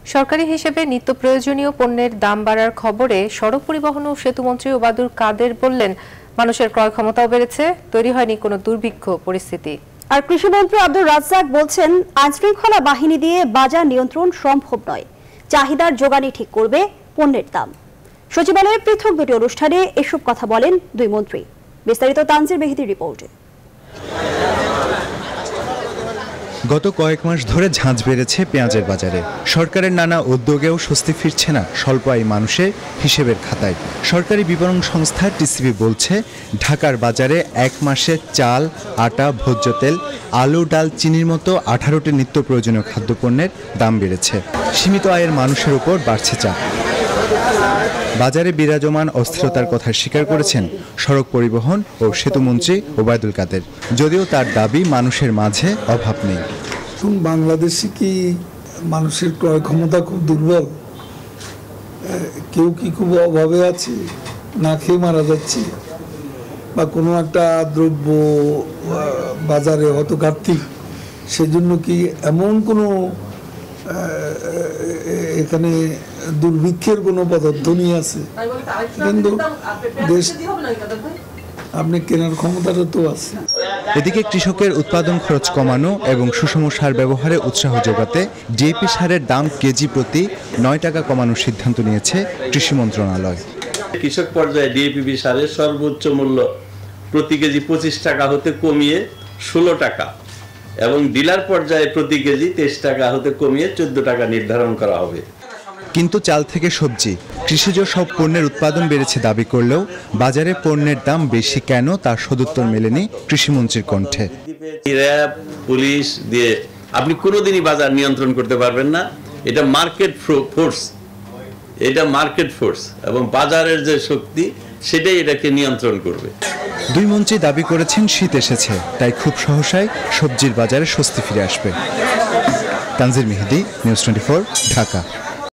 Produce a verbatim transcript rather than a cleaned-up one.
সরকারি হিসেবে নিত্য প্রয়োজনীয় পণ্যের দাম বাড়ার খবরে সড়ক পরিবহন ও সেতুমন্ত্রী ওবায়দুল কাদের বললেন, মানুষের ক্রয় ক্ষমতাও বেড়েছে, তৈরি হয়নি কোনো দুর্ভিক্ষ পরিস্থিতি। আর কৃষিমন্ত্রী আব্দুর রাজ্জাক বলছেন, আইনশৃঙ্খলা বাহিনী দিয়ে বাজার নিয়ন্ত্রণ সম্ভব নয়, চাহিদার যোগানই ঠিক করবে পণ্যের দাম। সচিবালয়ে পৃথক দুটি অনুষ্ঠানে এসব কথা বলেন দুই মন্ত্রী। বিস্তারিত তানজির মেহেদীর রিপোর্টে। গত কয়েক মাস ধরে ঝাঁঝ বেড়েছে পেঁয়াজের বাজারে। সরকারের নানা উদ্যোগেও স্বস্তি ফিরছে না স্বল্প আয়ী মানুষের হিসেবের খাতায়। সরকারি বিপণন সংস্থা টিসিবি বলছে, ঢাকার বাজারে এক মাসে চাল, আটা, ভোজ্য তেল, আলু, ডাল, চিনির মতো আঠারোটি নিত্য প্রয়োজনীয় খাদ্যপণ্যের দাম বেড়েছে। সীমিত আয়ের মানুষের উপর বাড়ছে চাপ। বাজারে বিরাজমান অস্থিরতার কথা স্বীকার করেছেন সড়ক পরিবহন ও সেতুমন্ত্রী ওবায়দুল কাদের, যদিও তার দাবি মানুষের মাঝে অভাব নেই। বাংলাদেশে কি মানুষের ক্রয় ক্ষমতা খুব দুর্বল? কেউ কি খুব অভাবে আছে, না খেয়ে মারা যাচ্ছে, বা কোনো একটা দ্রব্য বাজারে হয়তো ঘাটতি, সেজন্য কি এমন কোনো এখানে দুর্ভিক্ষের কোনো পদধ্বনি আছে? কিন্তু দেশ আপনি কেনার ক্ষমতাটা তো আছে। এদিকে কৃষকের উৎপাদন খরচ কমানো এবং সুষম সার ব্যবহারে উৎসাহ যোগাতে ডিএপি সারের দাম কেজি প্রতি নয় টাকা কমানোর সিদ্ধান্ত নিয়েছে কৃষি মন্ত্রণালয়। কৃষক পর্যায়ে ডিএপি সারের সর্বোচ্চ মূল্য প্রতি কেজি পঁচিশ টাকা হতে কমিয়ে ষোলো টাকা এবং ডিলার পর্যায়ে প্রতি কেজি তেইশ টাকা হতে কমিয়ে চোদ্দ টাকা নির্ধারণ করা হবে। কিন্তু চাল থেকে সবজি, কৃষিজ সব পণ্যের উৎপাদন বেড়েছে দাবি করলেও বাজারে পণ্যের দাম বেশি কেন তার সদুত্তর মেলেনি কৃষিমন্ত্রীর কণ্ঠে। র্যাব, পুলিশ দিয়ে আপনি কোনোদিনই বাজার নিয়ন্ত্রণ করতে পারবেন না। এটা মার্কেট ফোর্স, এটা মার্কেট ফোর্স এবং বাজারের যে শক্তি সেটাই এটাকে নিয়ন্ত্রণ করবে। দুই মন্ত্রী দাবি করেছেন, শীত এসেছে, তাই খুব সহসাই সবজির বাজারে স্বস্তি ফিরে আসবে। Tanzir Mehedi, news twenty four, Dhaka.